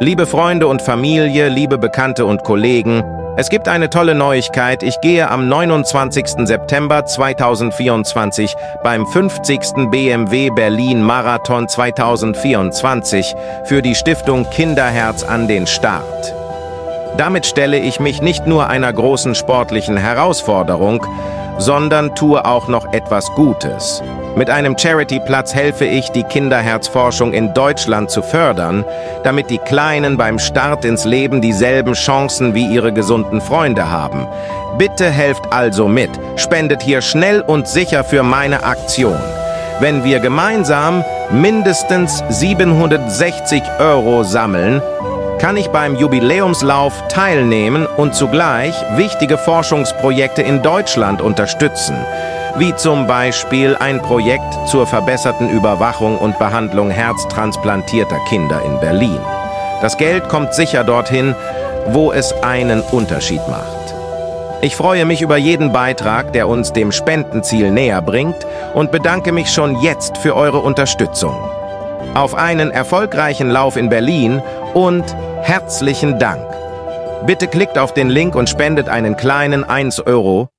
Liebe Freunde und Familie, liebe Bekannte und Kollegen, es gibt eine tolle Neuigkeit. Ich gehe am 29. September 2024 beim 50. BMW Berlin Marathon 2024 für die Stiftung Kinderherz an den Start. Damit stelle ich mich nicht nur einer großen sportlichen Herausforderung, sondern tue auch noch etwas Gutes. Mit einem Charity-Platz helfe ich, die Kinderherzforschung in Deutschland zu fördern, damit die Kleinen beim Start ins Leben dieselben Chancen wie ihre gesunden Freunde haben. Bitte helft also mit, spendet hier schnell und sicher für meine Aktion. Wenn wir gemeinsam mindestens 760 € sammeln, kann ich beim Jubiläumslauf teilnehmen und zugleich wichtige Forschungsprojekte in Deutschland unterstützen, wie zum Beispiel ein Projekt zur verbesserten Überwachung und Behandlung herztransplantierter Kinder in Berlin. Das Geld kommt sicher dorthin, wo es einen Unterschied macht. Ich freue mich über jeden Beitrag, der uns dem Spendenziel näher bringt, und bedanke mich schon jetzt für eure Unterstützung. Auf einen erfolgreichen Lauf in Berlin und herzlichen Dank. Bitte klickt auf den Link und spendet einen kleinen 1 €.